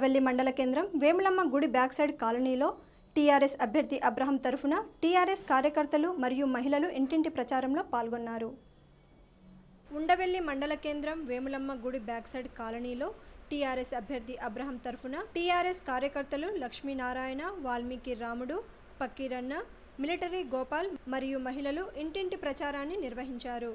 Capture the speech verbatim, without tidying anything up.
ఉండవెల్లి మండల కేంద్రం వేములమ్మ గుడి బ్యాక్ సైడ్ కాలనీలో టీఆర్ఎస్ అభ్యర్థి అబ్రహం తరఫున టీఆర్ఎస్ కార్యకర్తలు మరియు మహిళలు ఇంటింటి ప్రచారంలో పాల్గొన్నారు. ఉండవెల్లి మండల కేంద్రం వేములమ్మ గుడి బ్యాక్ సైడ్ కాలనీలో టీఆర్ఎస్ అభ్యర్థి అబ్రహం తరఫున టీఆర్ఎస్ కార్యకర్తలు లక్ష్మీనారాయణ, వాల్మీకి రాముడు, పక్కీరన్న, మిలిటరీ గోపాల్ మరియు మహిళలు ఇంటింటి ప్రచారాన్ని నిర్వహించారు.